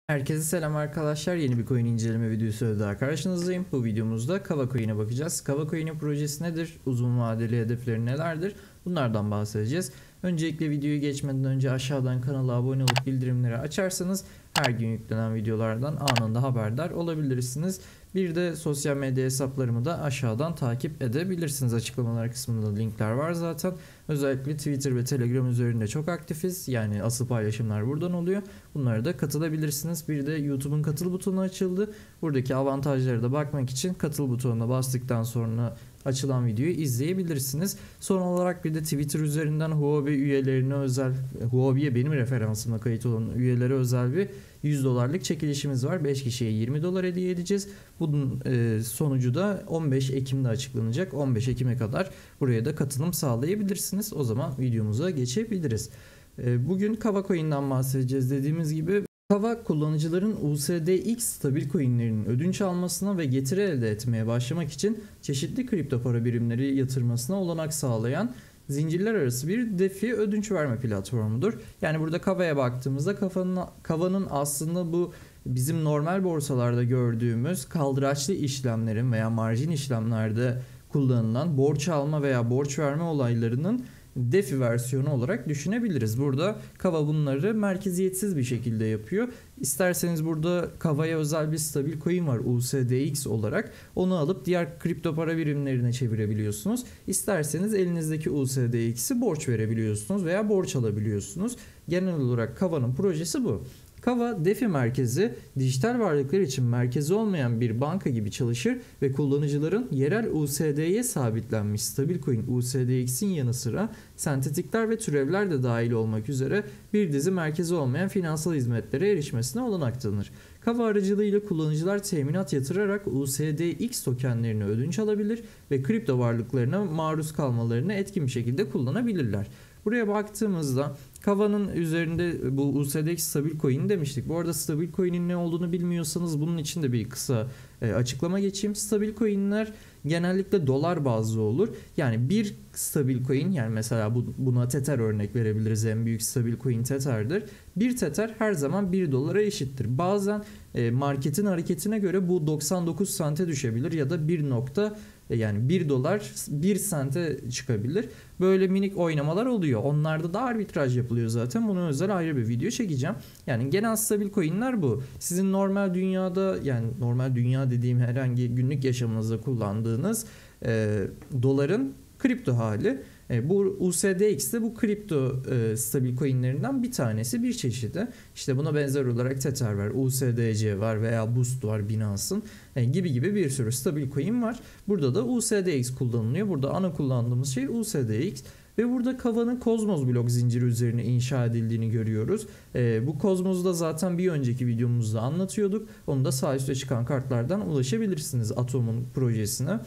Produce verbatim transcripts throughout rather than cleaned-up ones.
Herkese selam arkadaşlar. Yeni bir coin inceleme videosu daha karşınızdayım. Bu videomuzda Kava Coin'e bakacağız. Kava Coin'in projesi nedir? Uzun vadeli hedefleri nelerdir? Bunlardan bahsedeceğiz. Öncelikle videoyu geçmeden önce aşağıdan kanala abone olup bildirimleri açarsanız her gün yüklenen videolardan anında haberdar olabilirsiniz. Bir de sosyal medya hesaplarımı da aşağıdan takip edebilirsiniz. Açıklamalar kısmında linkler var zaten. Özellikle Twitter ve Telegram üzerinde çok aktifiz. Yani asıl paylaşımlar buradan oluyor. Bunlara da katılabilirsiniz. Bir de YouTube'un katıl butonu açıldı. Buradaki avantajlara da bakmak için katıl butonuna bastıktan sonra açılan videoyu izleyebilirsiniz. Son olarak bir de Twitter üzerinden Huobi üyelerine özel, Huobi'ye benim referansımla kayıt olan üyelere özel bir yüz dolarlık çekilişimiz var. beş kişiye yirmi dolar hediye edeceğiz. Bunun e, sonucu da on beş Ekim'de açıklanacak. on beş Ekim'e kadar buraya da katılım sağlayabilirsiniz. O zaman videomuza geçebiliriz. E, bugün Kava Coin'den bahsedeceğiz dediğimiz gibi. Kava kullanıcıların U S D X stabil coinlerinin ödünç almasına ve getiri elde etmeye başlamak için çeşitli kripto para birimleri yatırmasına olanak sağlayan zincirler arası bir DeFi ödünç verme platformudur. Yani burada Kava'ya baktığımızda Kava'nın, Kava'nın aslında bu bizim normal borsalarda gördüğümüz kaldıraçlı işlemlerin veya marjin işlemlerde kullanılan borç alma veya borç verme olaylarının DeFi versiyonu olarak düşünebiliriz. Burada Kava bunları merkeziyetsiz bir şekilde yapıyor. İsterseniz burada Kava'ya özel bir stabil coin var U S D X olarak. Onu alıp diğer kripto para birimlerine çevirebiliyorsunuz. İsterseniz elinizdeki U S D X'i borç verebiliyorsunuz veya borç alabiliyorsunuz. Genel olarak Kava'nın projesi bu. Kava, DeFi merkezi, dijital varlıklar için merkezi olmayan bir banka gibi çalışır ve kullanıcıların yerel U S D'ye sabitlenmiş stabil coin U S D X'in yanı sıra sentetikler ve türevler de dahil olmak üzere bir dizi merkezi olmayan finansal hizmetlere erişmesine olanak tanır. Kava aracılığıyla kullanıcılar teminat yatırarak U S D X tokenlerini ödünç alabilir ve kripto varlıklarına maruz kalmalarını etkin bir şekilde kullanabilirler. Buraya baktığımızda Kava'nın üzerinde bu U S D X stabil coin demiştik. Bu arada stabil coin'in ne olduğunu bilmiyorsanız bunun için de bir kısa e, açıklama geçeyim. Stabil coin'ler genellikle dolar bazlı olur. Yani bir stabil coin, yani mesela bu, buna Tether örnek verebiliriz. En büyük stabil coin Tether'dir. Bir Tether her zaman bir dolara eşittir. Bazen e, marketin hareketine göre bu doksan dokuz sente düşebilir ya da bir nokta yani bir dolar bir sente çıkabilir. Böyle minik oynamalar oluyor. Onlarda da arbitraj yapılıyor zaten. Buna özel ayrı bir video çekeceğim. Yani genel stabil coin'ler bu. Sizin normal dünyada, yani normal dünya dediğim herhangi günlük yaşamınızda kullandığınız e, doların kripto hali. E, bu U S D X de bu kripto e, stabil coin'lerinden bir tanesi, bir çeşidi. İşte buna benzer olarak Tether var, U S D C var veya Boost var Binance'ın e, gibi gibi bir sürü stabil coin var. Burada da U S D X kullanılıyor. Burada ana kullandığımız şey U S D X. Ve burada Kava'nın Cosmos blok zinciri üzerine inşa edildiğini görüyoruz. E, bu Cosmos'u da zaten bir önceki videomuzda anlatıyorduk. Onu da sağ üstte çıkan kartlardan ulaşabilirsiniz Atom'un projesine.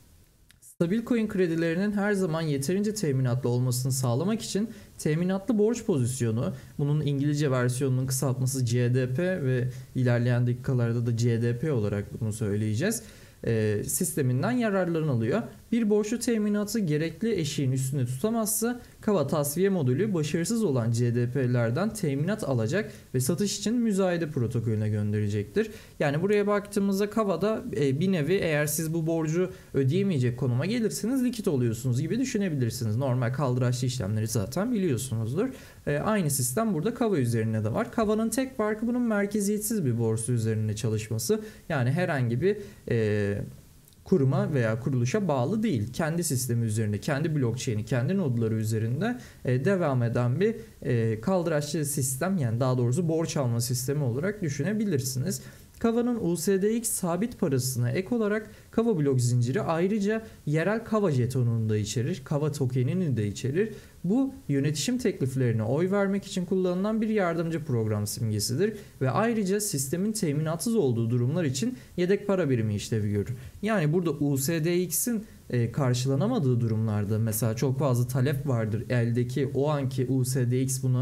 Stabil coin kredilerinin her zaman yeterince teminatlı olmasını sağlamak için teminatlı borç pozisyonu, bunun İngilizce versiyonunun kısaltması C D P ve ilerleyen dakikalarda da C D P olarak bunu söyleyeceğiz, e, sisteminden yararlanılıyor. Bir borçlu teminatı gerekli eşiğin üstünde tutamazsa Kava tasfiye modülü başarısız olan C D P'lerden teminat alacak ve satış için müzayede protokolüne gönderecektir. Yani buraya baktığımızda Kava'da e, bir nevi eğer siz bu borcu ödeyemeyecek konuma gelirseniz likit oluyorsunuz gibi düşünebilirsiniz. Normal kaldıraçlı işlemleri zaten biliyorsunuzdur. E, aynı sistem burada Kava üzerine de var. Kava'nın tek farkı bunun merkeziyetsiz bir borsa üzerinde çalışması. Yani herhangi bir e, kuruma veya kuruluşa bağlı değil. Kendi sistemi üzerinde, kendi blockchain'i, kendi nodları üzerinde e, devam eden bir e, kaldıraçlı sistem, yani daha doğrusu borç alma sistemi olarak düşünebilirsiniz. Kava'nın U S D X sabit parasına ek olarak Kava blok zinciri ayrıca yerel Kava jetonunu da içerir. Kava tokenini de içerir. Bu yönetişim tekliflerine oy vermek için kullanılan bir yardımcı program simgesidir ve ayrıca sistemin teminatsız olduğu durumlar için yedek para birimi işlevi görür. Yani burada U S D X'in e, karşılanamadığı durumlarda, mesela çok fazla talep vardır, eldeki o anki U S D X buna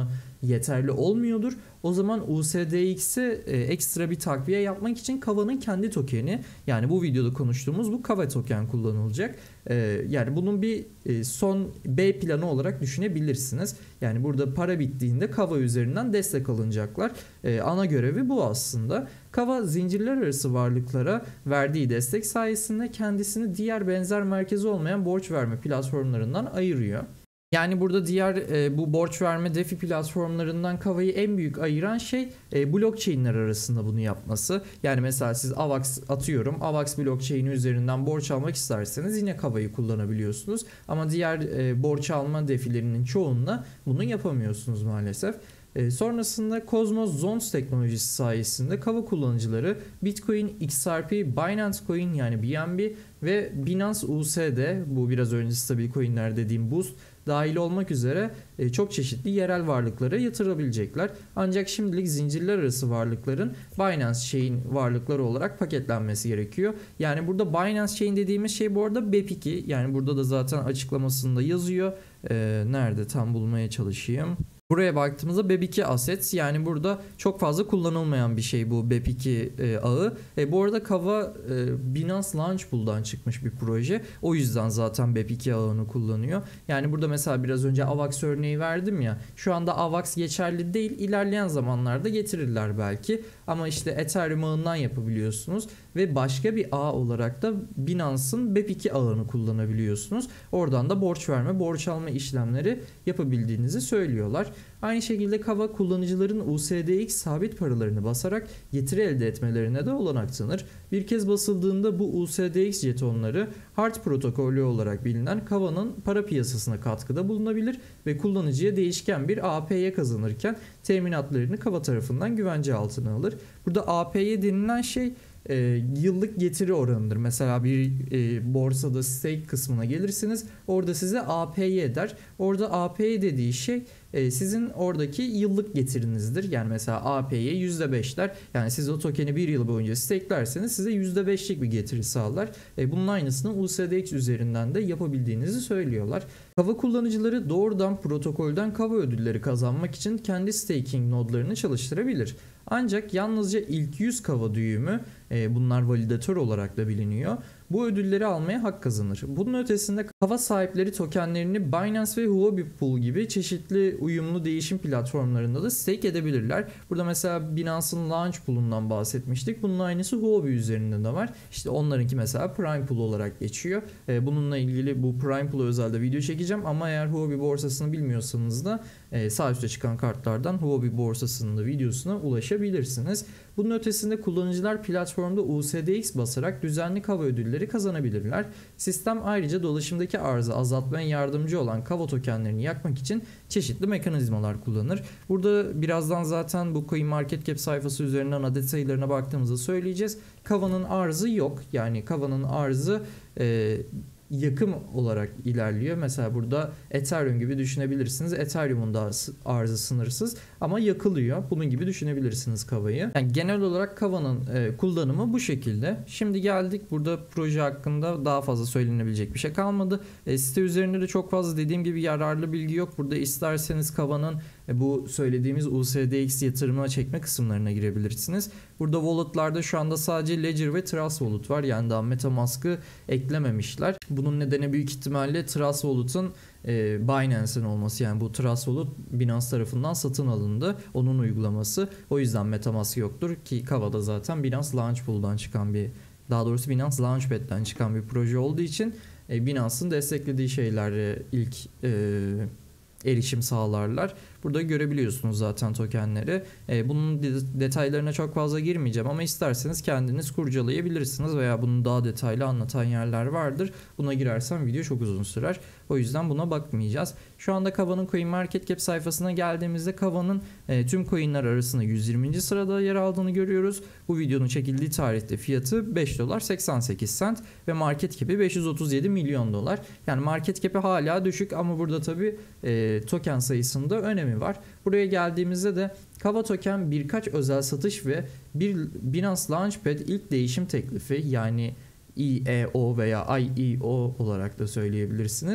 yeterli olmuyordur. O zaman U S D X'e e, ekstra bir takviye yapmak için Kava'nın kendi tokeni, yani bu videoda konuştuğumuz bu Kava token kullanılacak. E, yani bunun bir e, son B planı olarak düşünebilirsiniz. Yani burada para bittiğinde Kava üzerinden destek alınacaklar. E, ana görevi bu aslında. Kava zincirler arası varlıklara verdiği destek sayesinde kendisini diğer benzer merkezi olmayan borç verme platformlarından ayırıyor. Yani burada diğer e, bu borç verme DeFi platformlarından Kava'yı en büyük ayıran şey e, blockchain'ler arasında bunu yapması. Yani mesela siz Avax atıyorum. Avax blockchain'i üzerinden borç almak isterseniz yine Kava'yı kullanabiliyorsunuz. Ama diğer e, borç alma DeFi'lerinin çoğunla bunu yapamıyorsunuz maalesef. E, sonrasında Cosmos Zones teknolojisi sayesinde Kava kullanıcıları Bitcoin, X R P, Binance Coin yani B N B ve Binance U S D, bu biraz önce stabil coinler dediğim Boost dahil olmak üzere e, çok çeşitli yerel varlıklara yatırabilecekler. Ancak şimdilik zincirler arası varlıkların Binance Chain varlıkları olarak paketlenmesi gerekiyor. Yani burada Binance Chain dediğimiz şey bu arada B E P iki. Yani burada da zaten açıklamasında yazıyor. E, nerede tam bulmaya çalışayım. Buraya baktığımızda B E P iki Assets, yani burada çok fazla kullanılmayan bir şey bu B E P iki e, ağı. E, bu arada Kava e, Binance Launch Pool'dan çıkmış bir proje. O yüzden zaten B E P iki ağını kullanıyor. Yani burada mesela biraz önce Avax örneği verdim ya. Şu anda Avax geçerli değil. İlerleyen zamanlarda getirirler belki. Ama işte Ethereum ağından yapabiliyorsunuz. Ve başka bir ağ olarak da Binance'ın B E P iki ağını kullanabiliyorsunuz. Oradan da borç verme, borç alma işlemleri yapabildiğinizi söylüyorlar. Aynı şekilde Kava kullanıcıların U S D X sabit paralarını basarak getiri elde etmelerine de olanak tanır. Bir kez basıldığında bu U S D X jetonları Hard protokolü olarak bilinen Kava'nın para piyasasına katkıda bulunabilir ve kullanıcıya değişken bir A P Y kazanırken teminatlarını Kava tarafından güvence altına alır. Burada A P Y denilen şey E, yıllık getiri oranıdır. Mesela bir e, borsada stake kısmına gelirsiniz. Orada size A P Y der. Orada A P Y dediği şey e, sizin oradaki yıllık getirinizdir. Yani mesela A P Y yüzde beşler. Yani siz o tokeni bir yıl boyunca stakelerseniz size yüzde beşlik bir getiri sağlar. E, bunun aynısını U S D X üzerinden de yapabildiğinizi söylüyorlar. Kava kullanıcıları doğrudan protokolden Kava ödülleri kazanmak için kendi staking nodlarını çalıştırabilir. Ancak yalnızca ilk yüz Kava düğümü, e, bunlar validatör olarak da biliniyor, bu ödülleri almaya hak kazanır. Bunun ötesinde Kava sahipleri tokenlerini Binance ve Huobi Pool gibi çeşitli uyumlu değişim platformlarında da stake edebilirler. Burada mesela Binance'ın Launch Pool'undan bahsetmiştik. Bunun aynısı Huobi üzerinde de var. İşte onlarınki mesela Prime Pool olarak geçiyor. E, bununla ilgili bu Prime Pool'a özel de video çekeceğim ama eğer Huobi borsasını bilmiyorsanız da e, sağ üstte çıkan kartlardan Huobi borsasının da videosuna ulaşabilirsiniz. Bunun ötesinde kullanıcılar platformda U S D X basarak düzenli Kava ödülleri kazanabilirler. Sistem ayrıca dolaşımdaki arzı azaltmaya yardımcı olan Kava tokenlerini yakmak için çeşitli mekanizmalar kullanır. Burada birazdan zaten bu CoinMarketCap sayfası üzerinden adet sayılarına baktığımızda söyleyeceğiz. Kava'nın arzı yok. Yani Kava'nın arzı e, yakım olarak ilerliyor. Mesela burada Ethereum gibi düşünebilirsiniz. Ethereum'un da arzı sınırsız ama yakılıyor. Bunun gibi düşünebilirsiniz Kava'yı. Yani genel olarak Kava'nın e, kullanımı bu şekilde. Şimdi geldik, burada proje hakkında daha fazla söylenebilecek bir şey kalmadı. E, site üzerinde de çok fazla dediğim gibi yararlı bilgi yok. Burada isterseniz Kava'nın e, bu söylediğimiz U S D X yatırımına çekme kısımlarına girebilirsiniz. Burada wallet'larda şu anda sadece Ledger ve Trust Wallet var. Yani daha MetaMask'ı eklememişler. Bunun nedeni büyük ihtimalle Trust Wallet'ın e, Binance'in olması. Yani bu Trust Wallet Binance tarafından satın alındı. Onun uygulaması. O yüzden MetaMask yoktur ki Kava'da zaten Binance Launch Pool'dan çıkan bir, daha doğrusu Binance Launchpad'den çıkan bir proje olduğu için e, Binance'ın desteklediği şeylere ilk e, erişim sağlarlar. Burada görebiliyorsunuz zaten tokenleri. E, bunun detaylarına çok fazla girmeyeceğim ama isterseniz kendiniz kurcalayabilirsiniz veya bunu daha detaylı anlatan yerler vardır. Buna girersem video çok uzun sürer. O yüzden buna bakmayacağız. Şu anda Kava'nın CoinMarketCap sayfasına geldiğimizde Kava'nın e, tüm coinler arasında yüz yirminci sırada yer aldığını görüyoruz. Bu videonun çekildiği tarihte fiyatı beş dolar seksen sekiz sent ve market cap'i beş yüz otuz yedi milyon dolar. Yani market cap'i hala düşük ama burada tabi e, token sayısında önemi var. Buraya geldiğimizde de Kava token birkaç özel satış ve bir Binance Launchpad ilk değişim teklifi, yani E E O veya I E O olarak da söyleyebilirsiniz.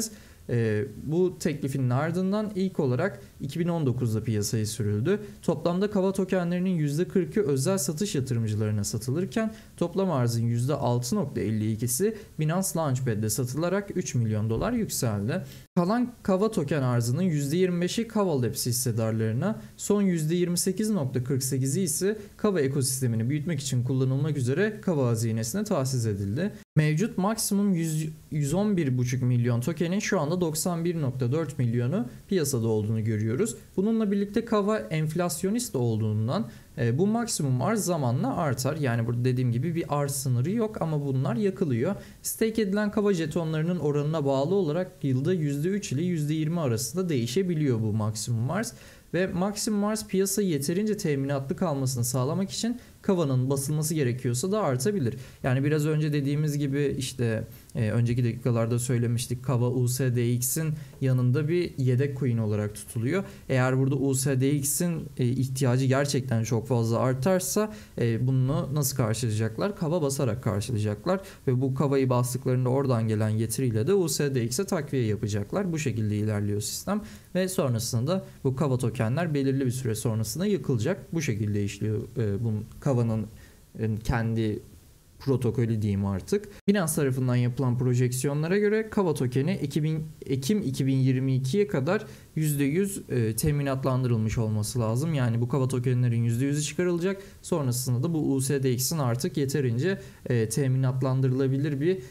E, bu teklifin ardından ilk olarak iki bin on dokuzda piyasaya sürüldü. Toplamda Kava tokenlerinin yüzde kırkı özel satış yatırımcılarına satılırken toplam arzın yüzde altı nokta elli ikisi Binance Launchpad'de satılarak üç milyon dolar yükseldi. Kalan Kava token arzının yüzde yirmi beşi Kava Labs hissedarlarına, son yüzde yirmi sekiz nokta kırk sekizi ise Kava ekosistemini büyütmek için kullanılmak üzere Kava hazinesine tahsis edildi. Mevcut maksimum yüz on bir virgül beş milyon tokenin şu anda doksan bir nokta dört milyonu piyasada olduğunu görüyoruz. Bununla birlikte Kava enflasyonist olduğundan e, bu maksimum arz zamanla artar. Yani burada dediğim gibi bir arz sınırı yok ama bunlar yakılıyor. Stake edilen Kava jetonlarının oranına bağlı olarak yılda yüzde üç ile yüzde yirmi arasında değişebiliyor bu maksimum arz. Ve maksimum arz piyasa yeterince teminatlı kalmasını sağlamak için Kava'nın basılması gerekiyorsa da artabilir. Yani biraz önce dediğimiz gibi işte e, önceki dakikalarda söylemiştik, Kava U S D X'in yanında bir yedek coin olarak tutuluyor. Eğer burada U S D X'in e, ihtiyacı gerçekten çok fazla artarsa e, bunu nasıl karşılayacaklar? Kava basarak karşılayacaklar ve bu Kava'yı bastıklarında oradan gelen getiriyle de U S D X'e takviye yapacaklar. Bu şekilde ilerliyor sistem ve sonrasında bu Kava tokenler belirli bir süre sonrasında yıkılacak. Bu şekilde işliyor e, bu Kava'nın kendi protokolü diyeyim artık. Binance tarafından yapılan projeksiyonlara göre Kava tokeni Ekim iki bin yirmi ikiye kadar yüzde yüz e, teminatlandırılmış olması lazım. Yani bu Kava tokenlerin yüzde yüzü çıkarılacak. Sonrasında da bu U S D X'in artık yeterince e, teminatlandırılabilir bir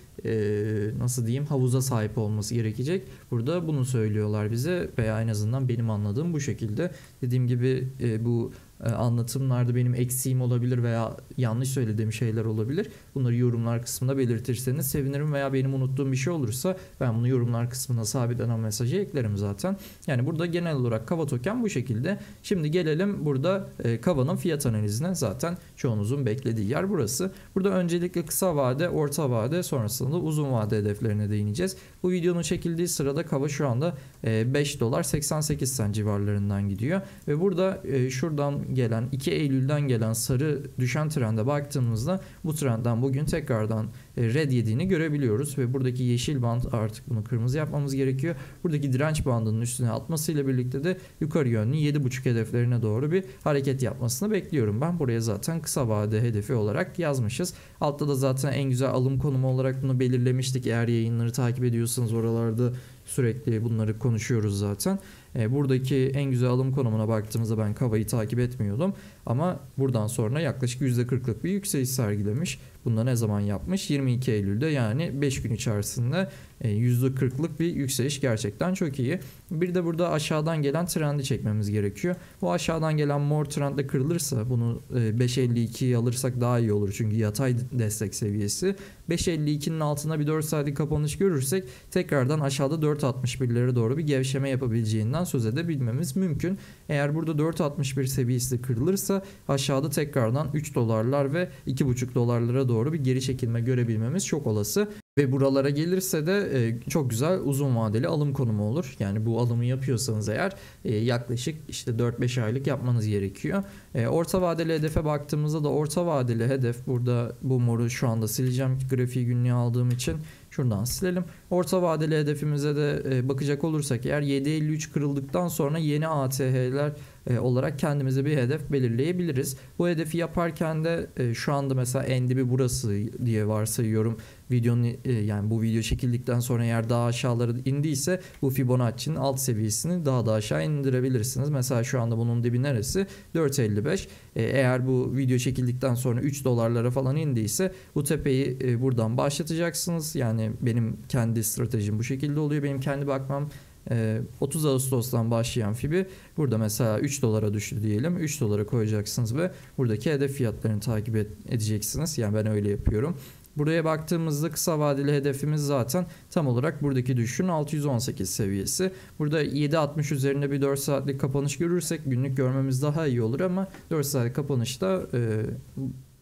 e, nasıl diyeyim havuza sahip olması gerekecek. Burada bunu söylüyorlar bize veya en azından benim anladığım bu şekilde. Dediğim gibi e, bu anlatımlarda benim eksiğim olabilir veya yanlış söylediğim şeyler olabilir. Bunları yorumlar kısmında belirtirseniz sevinirim veya benim unuttuğum bir şey olursa ben bunu yorumlar kısmına sabitlenen mesajı eklerim zaten. Yani burada genel olarak Kava token bu şekilde. Şimdi gelelim burada e, Kava'nın fiyat analizine. Zaten çoğunuzun beklediği yer burası. Burada öncelikle kısa vade, orta vade, sonrasında uzun vade hedeflerine değineceğiz. Bu videonun çekildiği sırada Kava şu anda e, beş dolar seksen sekiz sent civarlarından gidiyor ve burada e, şuradan gelen iki Eylül'den gelen sarı düşen trende baktığımızda bu trendden bugün tekrardan red yediğini görebiliyoruz ve buradaki yeşil band artık bunu kırmızı yapmamız gerekiyor. Buradaki direnç bandının üstüne atmasıyla birlikte de yukarı yönlü yedi buçuk hedeflerine doğru bir hareket yapmasını bekliyorum ben. Buraya zaten kısa vade hedefi olarak yazmışız. Altta da zaten en güzel alım konumu olarak bunu belirlemiştik. Eğer yayınları takip ediyorsanız oralarda sürekli bunları konuşuyoruz zaten. E, buradaki en güzel alım konumuna baktığımızda ben Kava'yı takip etmiyordum. Ama buradan sonra yaklaşık yüzde kırklık bir yükseliş sergilemiş. Bunda ne zaman yapmış? yirmi iki Eylül'de, yani beş gün içerisinde e, yüzde kırklık bir yükseliş gerçekten çok iyi. Bir de burada aşağıdan gelen trendi çekmemiz gerekiyor. Bu aşağıdan gelen mor trendde kırılırsa bunu e, beş elli ikiyi alırsak daha iyi olur. Çünkü yatay destek seviyesi. beş elli ikinin altına bir dört saatlik kapanış görürsek tekrardan aşağıda dört altmış birlere doğru bir gevşeme yapabileceğinden söz edebilmemiz mümkün. Eğer burada dört altmış bir seviyesi kırılırsa aşağıda tekrardan üç dolarlar ve iki buçuk dolarlara doğru bir geri çekilme görebilmemiz çok olası. Ve buralara gelirse de e, çok güzel uzun vadeli alım konumu olur. Yani bu alımı yapıyorsanız eğer e, yaklaşık işte dört beş aylık yapmanız gerekiyor. E, orta vadeli hedefe baktığımızda da orta vadeli hedef, burada bu moru şu anda sileceğim grafiği günlüğe aldığım için. Şuradan silelim. Orta vadeli hedefimize de e, bakacak olursak eğer yedi elli üç kırıldıktan sonra yeni A T H'ler e, olarak kendimize bir hedef belirleyebiliriz. Bu hedefi yaparken de e, şu anda mesela en dibi burası diye varsayıyorum. Videonun e, yani bu video çekildikten sonra eğer daha aşağılara indiyse bu Fibonacci'nin alt seviyesini daha da aşağı indirebilirsiniz. Mesela şu anda bunun dibi neresi? dört elli beş. E, eğer bu video çekildikten sonra üç dolarlara falan indiyse bu tepeyi e, buradan başlatacaksınız. Yani benim kendi stratejim bu şekilde oluyor. Benim kendi bakmam otuz Ağustos'tan başlayan Fibi burada mesela üç dolara düştü diyelim. üç dolara koyacaksınız ve buradaki hedef fiyatlarını takip edeceksiniz. Yani ben öyle yapıyorum. Buraya baktığımızda kısa vadeli hedefimiz zaten tam olarak buradaki düşüşün altı yüz on sekiz seviyesi. Burada yedi altmış üzerinde bir dört saatlik kapanış görürsek günlük görmemiz daha iyi olur ama dört saatlik kapanışta e,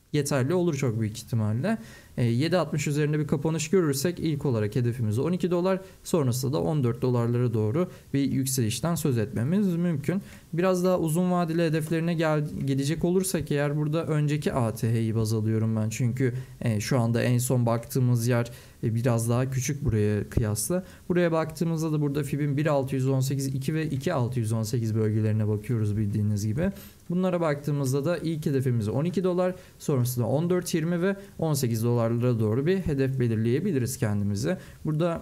yeterli olur çok büyük ihtimalle. E, yedi altmış üzerinde bir kapanış görürsek ilk olarak hedefimiz on iki dolar, sonrasında da on dört dolarlara doğru bir yükselişten söz etmemiz mümkün. Biraz daha uzun vadeli hedeflerine gel gelecek olursak eğer, burada önceki A T H'yi baz alıyorum ben. Çünkü e, şu anda en son baktığımız yer e, biraz daha küçük buraya kıyasla. Buraya baktığımızda da burada Fib'in bir bin altı yüz on sekiz, iki ve iki bin altı yüz on sekiz bölgelerine bakıyoruz bildiğiniz gibi. Bunlara baktığımızda da ilk hedefimiz on iki dolar, sonrasında on dört yirmi ve on sekiz dolarlara doğru bir hedef belirleyebiliriz kendimize. Burada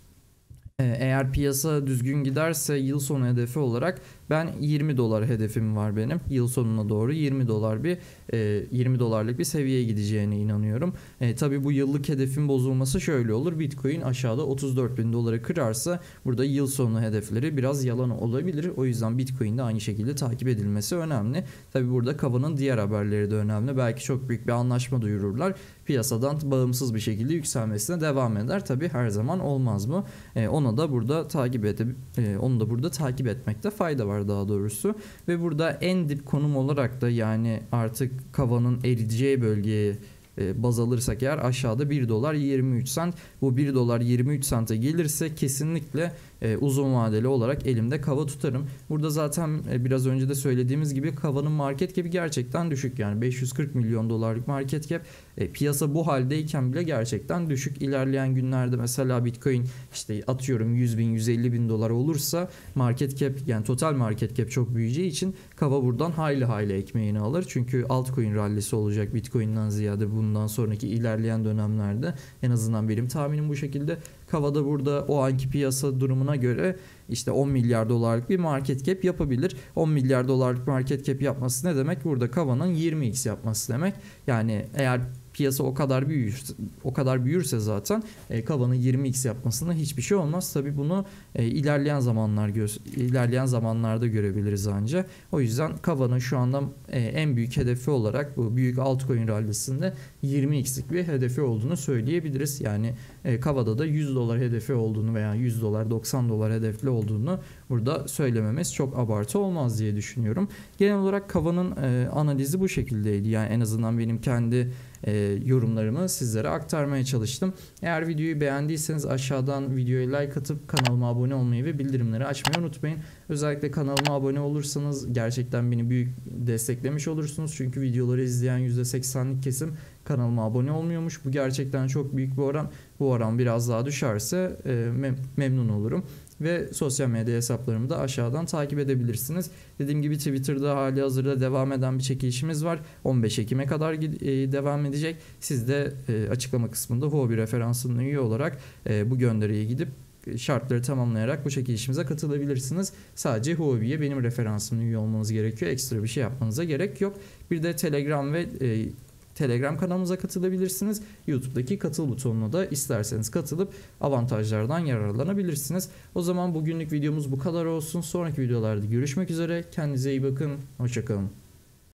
eğer piyasa düzgün giderse yıl sonu hedefi olarak ben yirmi dolar hedefim var benim. Yıl sonuna doğru yirmi dolar bir yirmi dolarlık bir seviyeye gideceğine inanıyorum. E, tabii bu yıllık hedefin bozulması şöyle olur. Bitcoin aşağıda otuz dört bin doları kırarsa burada yıl sonu hedefleri biraz yalan olabilir. O yüzden Bitcoin'de aynı şekilde takip edilmesi önemli. Tabii burada Kava'nın diğer haberleri de önemli. Belki çok büyük bir anlaşma duyururlar. Piyasadan bağımsız bir şekilde yükselmesine devam eder. Tabii her zaman olmaz mı? E, ona da burada takip edip e, onu da burada takip etmekte fayda var daha doğrusu. Ve burada en dip konum olarak da, yani artık Kava'nın eriyeceği bölgeye e, baz alırsak eğer, aşağıda bir dolar yirmi üç sent. Bu bir dolar yirmi üç sente gelirse kesinlikle e, uzun vadeli olarak elimde Kava tutarım. Burada zaten e, biraz önce de söylediğimiz gibi Kava'nın market cap'i gerçekten düşük. Yani beş yüz kırk milyon dolarlık market cap. E, piyasa bu haldeyken bile gerçekten düşük. İlerleyen günlerde mesela Bitcoin işte atıyorum yüz bin yüz elli bin dolar olursa market cap, yani total market cap çok büyüyeceği için Kava buradan hayli hayli ekmeğini alır. Çünkü altcoin rallisi olacak Bitcoin'den ziyade bundan sonraki ilerleyen dönemlerde. En azından benim tahminim bu şekilde. Kava'da burada o anki piyasa durumuna göre işte on milyar dolarlık bir market cap yapabilir. on milyar dolarlık market cap yapması ne demek? Burada Kava'nın yirmi x yapması demek. Yani eğer piyasa o kadar büyürse, o kadar büyürse zaten e, Kava'nın yirmi x yapmasında hiçbir şey olmaz. Tabii bunu e, ilerleyen zamanlar ilerleyen zamanlarda görebiliriz ancak. O yüzden Kava'nın şu anda e, en büyük hedefi olarak bu büyük altcoin rallisinde yirmi x'lik bir hedefi olduğunu söyleyebiliriz. Yani e, Kava'da da yüz dolar hedefi olduğunu veya yüz dolar doksan dolar hedefli olduğunu burada söylememiz çok abartı olmaz diye düşünüyorum. Genel olarak Kava'nın e, analizi bu şekildeydi. Yani en azından benim kendi e, yorumlarımı sizlere aktarmaya çalıştım. Eğer videoyu beğendiyseniz aşağıdan videoya like atıp kanalıma abone olmayı ve bildirimleri açmayı unutmayın. Özellikle kanalıma abone olursanız gerçekten beni büyük desteklemiş olursunuz. Çünkü videoları izleyen yüzde seksenlik kesim kanalıma abone olmuyormuş. Bu gerçekten çok büyük bir oran. Bu oran biraz daha düşerse e, mem- memnun olurum. Ve sosyal medya hesaplarımı da aşağıdan takip edebilirsiniz. Dediğim gibi Twitter'da hali hazırda devam eden bir çekilişimiz var. on beş Ekim'e kadar e, devam edecek. Siz de e, açıklama kısmında Huobi referansının üye olarak e, bu gönderiye gidip şartları tamamlayarak bu çekilişimize katılabilirsiniz. Sadece Huobi'ye benim referansımın üye olmanız gerekiyor. Ekstra bir şey yapmanıza gerek yok. Bir de Telegram ve e, Telegram kanalımıza katılabilirsiniz. YouTube'daki katıl butonuna da isterseniz katılıp avantajlardan yararlanabilirsiniz. O zaman bugünlük videomuz bu kadar olsun. Sonraki videolarda görüşmek üzere. Kendinize iyi bakın. Hoşça kalın.